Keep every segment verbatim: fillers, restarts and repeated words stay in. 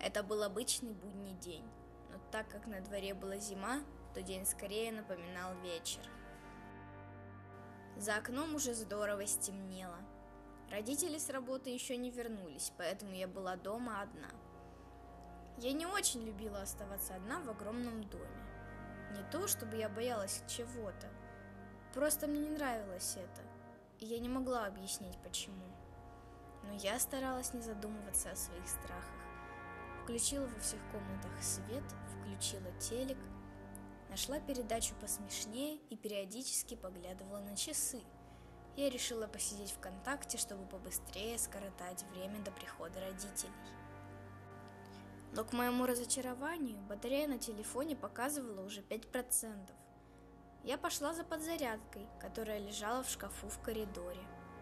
Это был обычный будний день, но так как на дворе была зима, то день скорее напоминал вечер. За окном уже здорово стемнело. Родители с работы еще не вернулись, поэтому я была дома одна. Я не очень любила оставаться одна в огромном доме. Не то, чтобы я боялась чего-то, просто мне не нравилось это, и я не могла объяснить почему. Но я старалась не задумываться о своих страхах. Включила во всех комнатах свет, включила телек, нашла передачу посмешнее и периодически поглядывала на часы. Я решила посидеть ВКонтакте, чтобы побыстрее скоротать время до прихода родителей. Но к моему разочарованию батарея на телефоне показывала уже пять процентов. Я пошла за подзарядкой, которая лежала в шкафу в коридоре.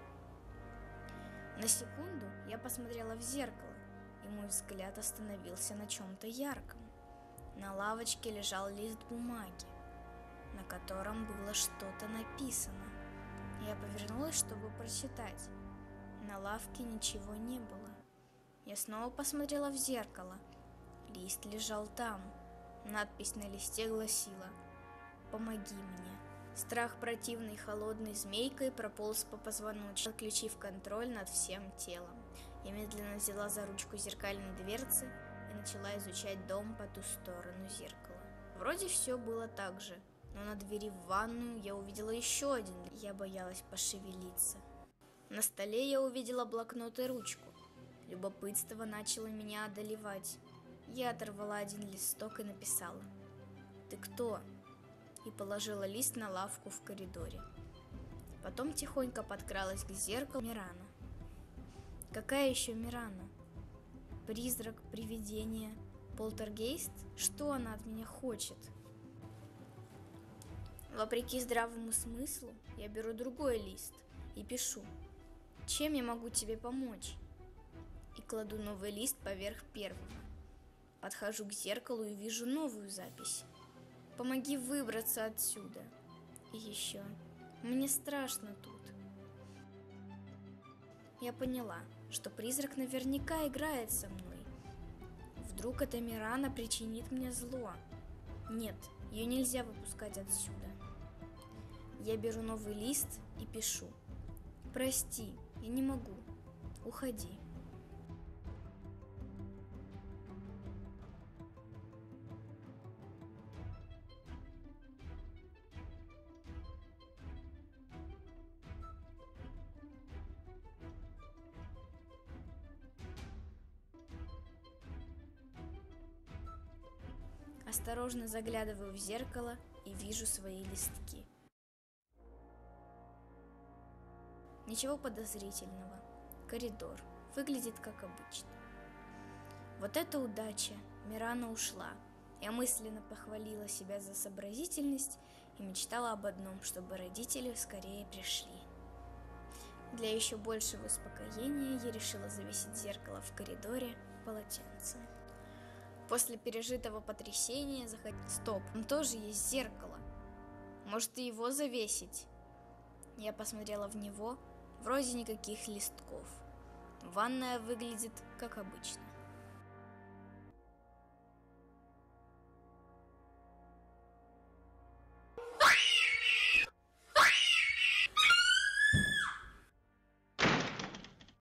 На секунду я посмотрела в зеркало, и мой взгляд остановился на чем-то ярком. На лавочке лежал лист бумаги, на котором было что-то написано. Я повернулась, чтобы прочитать. На лавке ничего не было. Я снова посмотрела в зеркало. Лист лежал там. Надпись на листе гласила: «Помоги мне». Страх противной холодной змейкой прополз по позвоночнику, отключив контроль над всем телом. Я медленно взяла за ручку зеркальной дверцы и начала изучать дом по ту сторону зеркала. Вроде все было так же, но на двери в ванную я увидела еще один. Я боялась пошевелиться. На столе я увидела блокнот и ручку. Любопытство начало меня одолевать. Я оторвала один листок и написала: «Ты кто?» и положила лист на лавку в коридоре. Потом тихонько подкралась к зеркалу. Мирана. Какая еще Мирана? Призрак, привидение, полтергейст? Что она от меня хочет? Вопреки здравому смыслу, я беру другой лист и пишу: «Чем я могу тебе помочь?» И кладу новый лист поверх первого. Подхожу к зеркалу и вижу новую запись: «Помоги выбраться отсюда». И еще: «Мне страшно тут». Я поняла, что призрак наверняка играет со мной. Вдруг эта Мирана причинит мне зло. Нет, ее нельзя выпускать отсюда. Я беру новый лист и пишу: «Прости, я не могу. Уходи». Осторожно заглядываю в зеркало и вижу свои листки. Ничего подозрительного. Коридор. Выглядит как обычно. Вот это удача! Мирана ушла. Я мысленно похвалила себя за сообразительность и мечтала об одном, чтобы родители скорее пришли. Для еще большего успокоения я решила завесить зеркало в коридоре полотенцем. После пережитого потрясения захотел... Стоп, там тоже есть зеркало. Может, и его завесить? Я посмотрела в него, вроде никаких листков. Ванная выглядит как обычно.